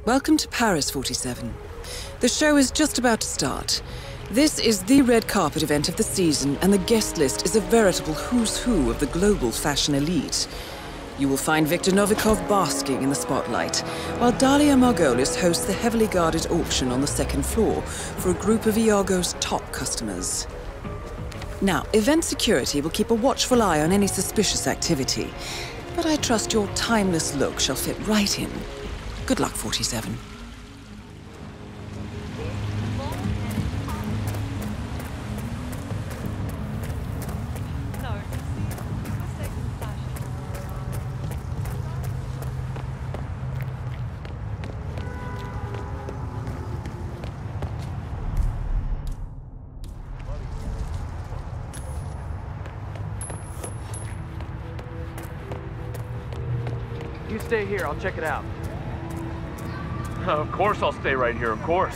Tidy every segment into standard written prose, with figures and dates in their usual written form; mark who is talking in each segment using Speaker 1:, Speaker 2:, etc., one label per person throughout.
Speaker 1: Welcome to Paris, 47. The show is just about to start. This is the red carpet event of the season, and the guest list is a veritable who's who of the global fashion elite. You will find Victor Novikov basking in the spotlight, while Dalia Margolis hosts the heavily guarded auction on the second floor for a group of Iago's top customers. Now, event security will keep a watchful eye on any suspicious activity, but I trust your timeless look shall fit right in. Good luck, 47.
Speaker 2: You stay here, I'll check it out.
Speaker 3: Of course I'll stay right here, of course.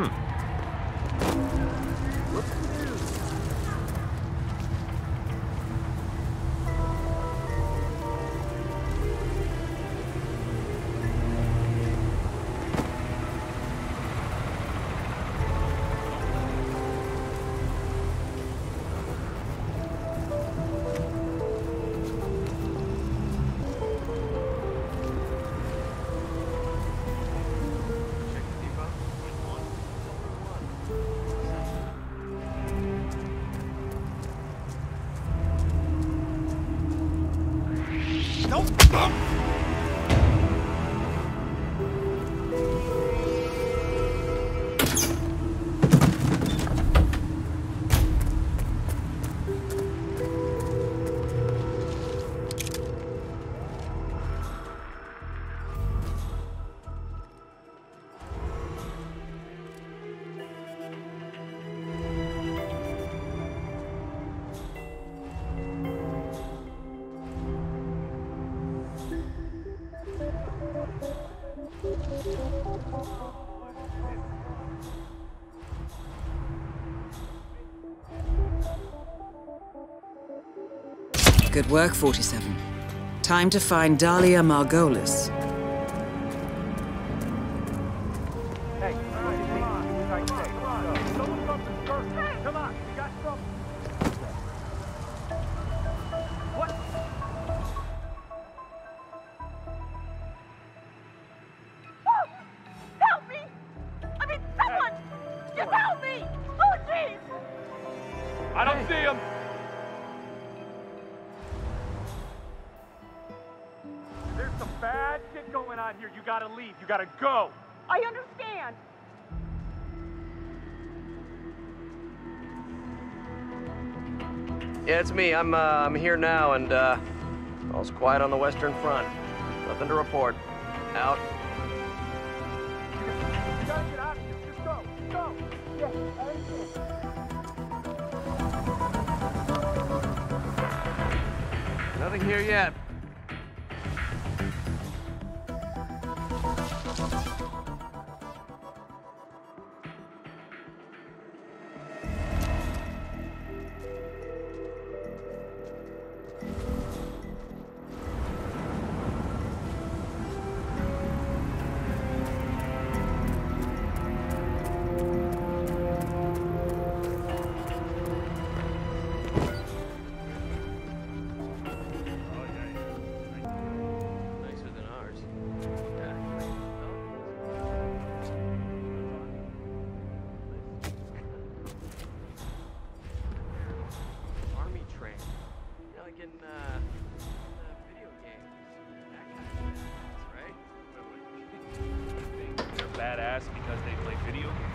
Speaker 1: Good work, 47. Time to find Dalia Margolis.
Speaker 2: Hey, come on, you got trouble. What?
Speaker 4: Oh, help me! I mean, someone! Just help me! Oh, jeez!
Speaker 3: I don't see him!
Speaker 2: There's some bad shit going on here. You gotta leave. You gotta go.
Speaker 4: I understand.
Speaker 5: Yeah, it's me. I'm here now, and all's quiet on the Western Front. Nothing to report. Out.
Speaker 2: You gotta get out of here. Just go. Go. Yeah, I understand.
Speaker 5: Nothing here yet.
Speaker 3: Badass because they play video games.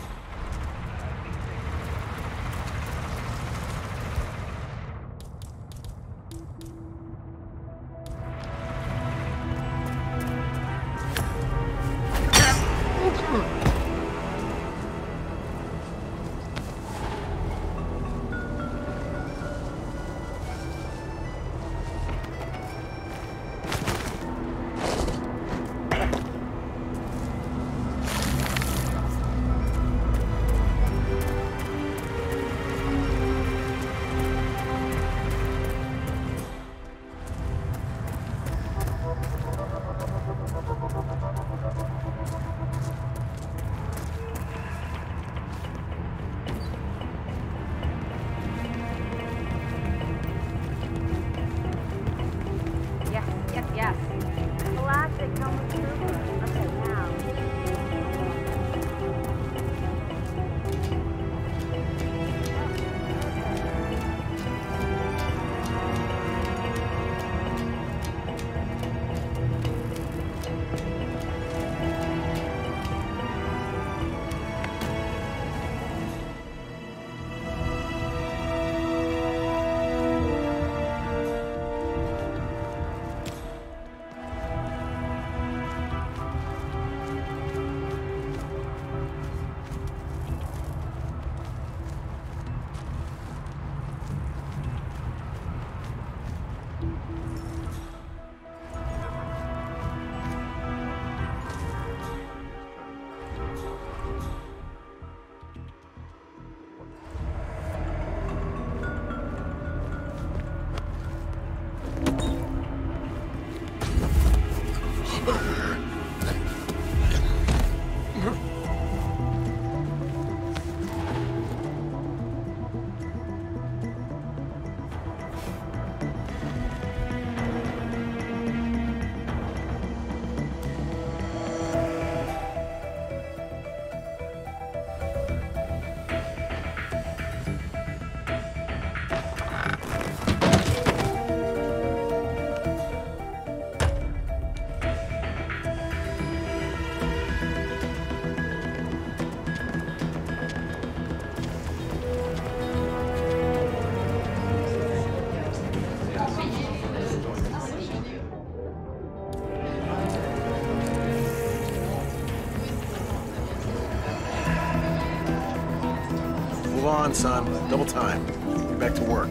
Speaker 6: on, son. Double time. Get back to work.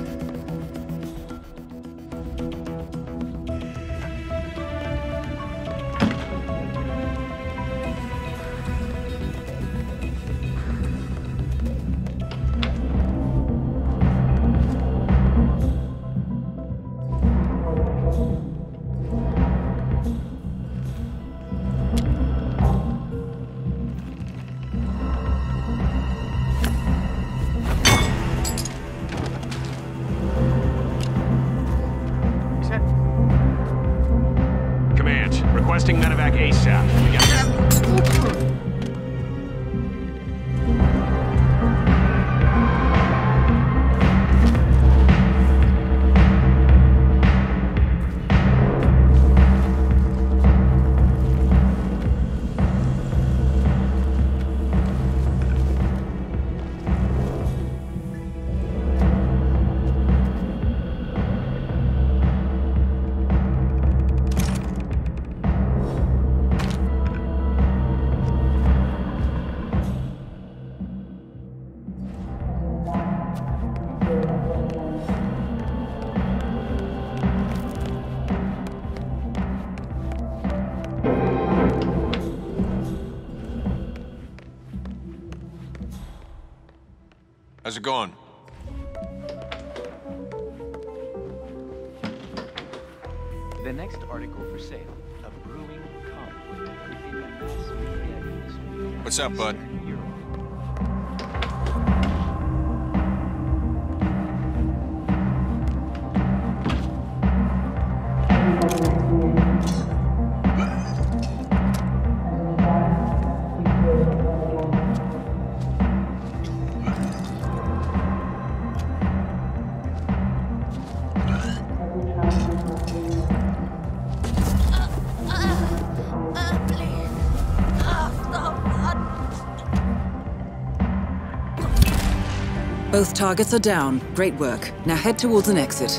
Speaker 7: Requesting medevac ASAP. We got
Speaker 8: How's it going?
Speaker 9: The next article for sale, a brewing conflict within the mass media industry.
Speaker 8: What's up, bud?
Speaker 1: Both targets are down. Great work. Now head towards an exit.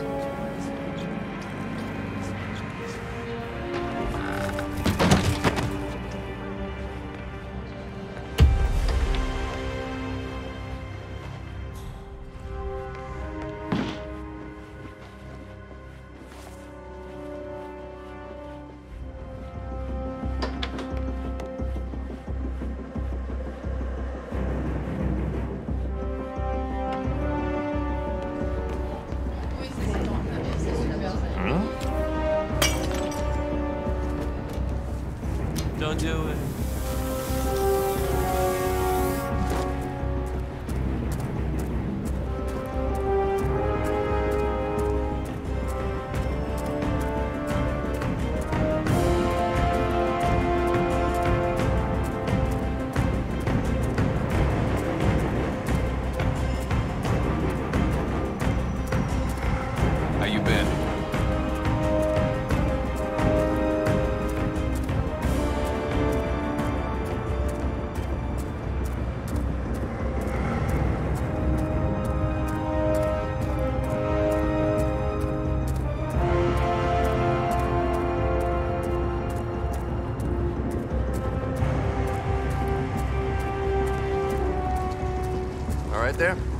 Speaker 3: Don't do it.
Speaker 8: How you been?
Speaker 5: All right there?